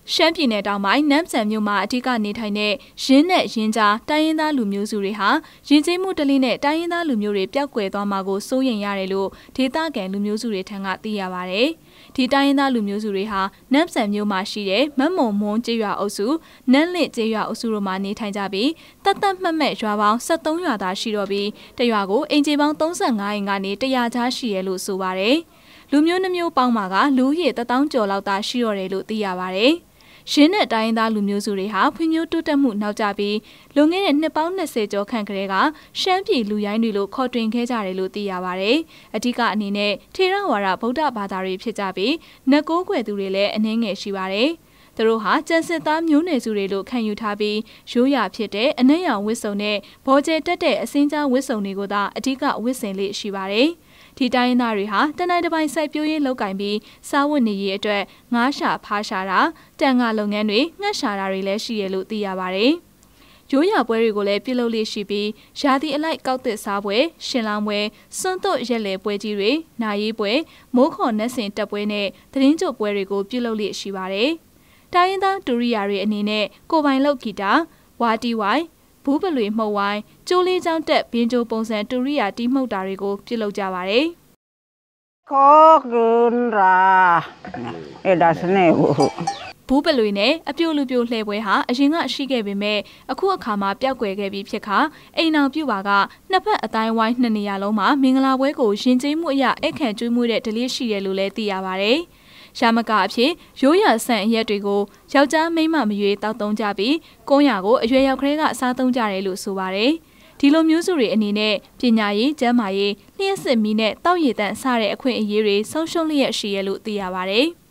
ရှမ်းပြည်နယ်တောင်ပိုင်းနမ်ဆန်မြို့မှာအထူးကနေထိုင်တဲ့ရင်းနဲ့ရင်းကြားတိုင်းရင်းသားလူမျိုးစုတွေဟာယဉ်ကျေးမှုတလိနဲ့တိုင်းရင်းသားလူမျိုးတွေပျောက်ကွယ်သွားမှာကိုစိုးရိမ်ရတယ်လို့ဒေသခံလူမျိုးစုတွေထံကသိရပါဗျ။ဒီတိုင်းရင်းသားလူမျိုးစုတွေဟာနမ်ဆန်မြို့မှာရှိတဲ့မတ်မုံမွန်းကျေးရွာအုပ်စုနန်းလင့်ကျေးရွာအုပ်စုတို့မှာနေထိုင်ကြပြီးတတ်မှတ်မဲ့ရွာပေါင်း73ရွာသာရှိတော့ပြီးတရွာကိုအင်ဂျီပေါင်း35အိမ်ကနေ100ချားရှိရလို့ဆိုပါတယ်။လူမျိုးနှမျိုးပေါင်းမှာကလူဦးရေ1000ကျော်လောက်သာရှိတော့တယ်လို့သိရပါတယ်။ရင်းနဲ့တိုင်းရင်းသားလူမျိုးစုတွေဟာဖွံ့ဖြိုးတိုးတက်မှုနောက်ကျပြီးလွန်ခဲ့တဲ့နှစ်ပေါင်း20ကျော်ခန့်ကတည်းကရှမ်းပြည်လူရိုင်းတွေလို့ခေါ်တွင်ခဲ့ကြတယ်လို့သိရပါတယ်။အဓိကအနေနဲ့ထေရဝါဒဗုဒ္ဓဘာသာတွေဖြစ်ကြပြီးနတ်ကိုးကွယ်သူတွေလည်းအနည်းငယ်ရှိပါတယ်။သူတို့ဟာကျန်စစ်သားမျိုးနွယ်စုတွေလို့ခံယူထားပြီးရိုးရာဖြစ်တဲ့အနက်ရောင်ဝတ်စုံနဲ့ဘောကျဲတက်တဲ့အစင်းကြားဝတ်စုံတွေကိုသာအဓိကဝတ်ဆင်လေးရှိပါတယ်။ဒီတိုင်းရင်းသားတွေဟာတနိုင်တစ်ပိုင်းစိုက်ပျိုးရေးလုပ်ကင်ပြီးစားဝတ်နေရေးအတွက်ငါးရှာဖားရှာတာတန်ငါလုပ်ငန်းတွေငှက်ရှာတာတွေလည်းရှိရလို့သိရပါတယ်။ရိုးရာပွဲတွေကိုလည်းပြုလုပ်လေးရှိပြီးရာသီအလိုက်ကောက်သစ်စားပွဲရှင်လောင်းပွဲစွန့်သွတ်ရက်လေပွဲကြီးတွေနာရေးပွဲမိုးခေါ်နှက်စင်တက်ပွဲနဲ့သတင်းကြိုပွဲတွေကိုပြုလုပ်လေးရှိပါတယ်။တိုင်းရင်းသားဒူရိယာတွေအနေနဲ့ကိုပိုင်လောက်ဂီတာဝါတီဝိုင်ဘူးပလွေမှုတ်ဝိုင်းကျိုးလေးချောင်းတက်ဘင်းကျိုးပုံစံတူရိယာတီးမှုတ်တာတွေကိုပြုလုပ်ကြပါတယ်။ခေါ်ကွန်ရာအဲ့ဒါစနေဘူးပလွေနဲ့အပြိုလူပြိုလှဲပွဲဟာအရင်ကရှိခဲ့ပေမဲ့အခုအခါမှာပျောက်ကွယ်ခဲ့ပြီးဖြစ်ခါအိမ်အောင်ပြုပါကနှစ်ဖက်အတိုင်းဝိုင်းနှစ်နေရာလုံးမှာမင်္ဂလာပွဲကိုရင်ကျေးမှုအရာအခန့်ကျွေးမှုတဲ့ဒလေးရှိရလို့လည်းသိရပါတယ်။ရှာမကအဖြစ်ရိုးရာဆန်အရက်တွေကိုယောက်ျားမိန်းမမရွေးတောက်သုံးကြပြီးကုန်းရကိုအရွယ်ရောက်ကလေးကစားသုံးကြတယ်လို့ဆိုပါတယ်။ဒီလိုမျိုးစုတွေအနေနဲ့ပညာရေးကျန်းမာရေးလျှက်စစ်မီးနဲ့တောက်ရည်တန့်စတဲ့အခွင့်အရေးတွေဆုံးရှုံးလျက်ရှိရလို့သိရပါတယ်။